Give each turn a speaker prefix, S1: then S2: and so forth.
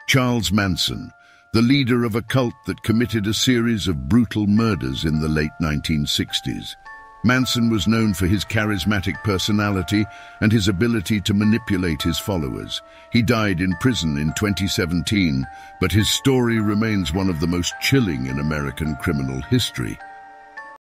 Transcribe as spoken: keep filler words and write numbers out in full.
S1: Charles Manson, the leader of a cult that committed a series of brutal murders in the late nineteen sixties. Manson was known for his charismatic personality and his ability to manipulate his followers. He died in prison in twenty seventeen, but his story remains one of the most chilling in American criminal history.